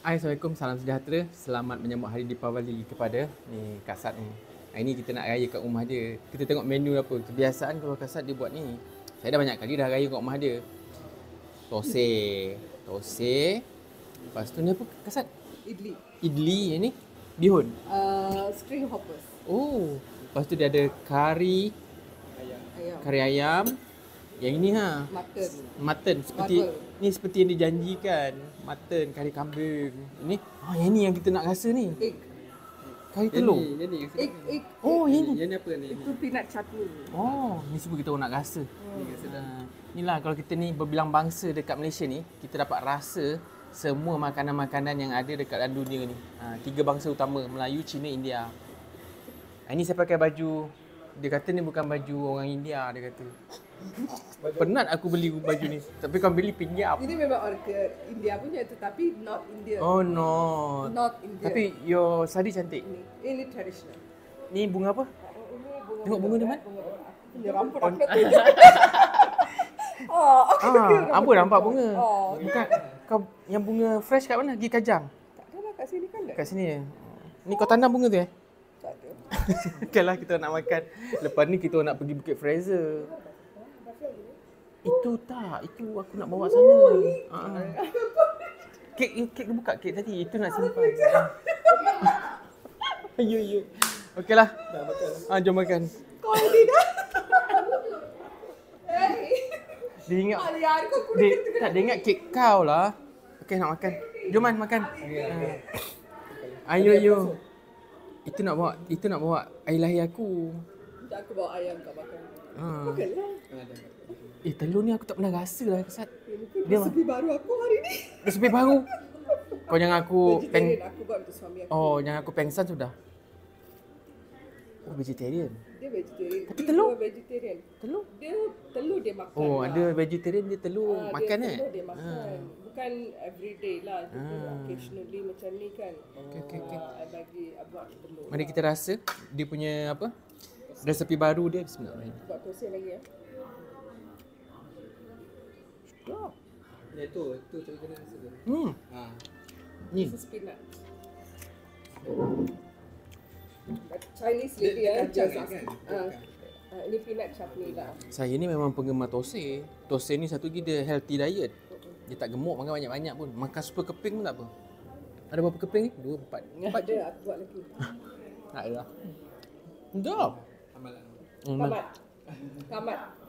Hai, Assalamualaikum, salam sejahtera. Selamat menyambut hari Deepavali kepada ni Kasat ni. Hari ni kita nak raya kat rumah dia. Kita tengok menu apa. Kebiasaan kalau Kasat dia buat ni. Saya dah banyak kali dah raya kat rumah dia. Tosai. Tosai. Lepas tu ni apa Kasat? Idli. Idli yang ni. Bihun. String hoppers. Oh. Lepas tu dia ada kari. Ayam. Kari ayam. Yang ini ha. Mutton. Mutton seperti Marble. ni seperti yang dijanjikan. Mutton, kari kambing. Ini yang ni yang kita nak rasa ni. Egg. Kari telur. Egg. Oh, yang ni. Yang ni apa ni? Itu peanut chutney. Oh, ni semua kita orang nak rasa. Inilah kalau kita ni berbilang bangsa dekat Malaysia ni, kita dapat rasa semua makanan-makanan yang ada dekat dalam dunia ni. Tiga bangsa utama, Melayu, Cina, India. Ini saya pakai baju, dia kata ni bukan baju orang India, dia kata. Penat aku beli baju ni. Tapi kau beli pinjam. Ini memang orang ke India punya tetapi not India. Oh no. Not India. Tapi your sari cantik. ini traditional. Ni bunga apa? Ini bunga. Tengok bunga dia, Man. Punya rambut aku nak tunjuk. Okay. Apa nampak bunga? Oh. Bukan kau yang bunga fresh kat mana? Pergi Kajang. Tak ada lah kat sini kan dah. Kat sini. Ni kau tanam bunga tu eh? Tak ada. Kalau kita nak makan. Lepas ni kita nak pergi Bukit Fraser. Itu tak, itu aku nak bawa sana. Kek buka kek tadi. Itu nak simpan. Ya. Okeylah. Dah makan. Jom makan. Kau ni dah. Hey. Dia ingat Alian kau dia ingat kek kau lah. Okey nak makan. Jom Man makan. Ayo. Itu nak bawa air lahir aku. Tak, aku bawa ayam kau makan. Ha. Makanlah. Telur ni aku tak pernah rasa lah Kasat. Mungkin Dia resepi baru aku hari ni. Resepi baru. Kau jangan aku Vegetarian aku buat untuk suami aku. Oh, jangan aku pengsan sudah. Oh, vegetarian. Dia vegetarian. Tapi Dia telur? dua vegetarian. Telur? Telur dia makan. Oh, lah. ada vegetarian dia telur makan dia eh. Telur dia makan. Bukan everyday lah. Dia occasionally macam ni kan. Okey. I buat telur. Mari kita rasa dia punya apa? Resepi baru dia. Bismillahirrahmanirrahim. Buat tosai lagi ya. Ya tu cara kena rasa tu. Ni. This is peanut. Chinese lady Dia ya. kacang just kan? ask. Ini peanut chutney lah. Saya ni memang penggemar tosai. Tosai ni satu lagi dia healthy diet. Dia tak gemuk makan banyak-banyak pun. Makan super keping pun tak apa. Ada berapa keping ni? 2, 4. Empat je aku buat lagi. Tak ada. Dah. Amalan. Kamat.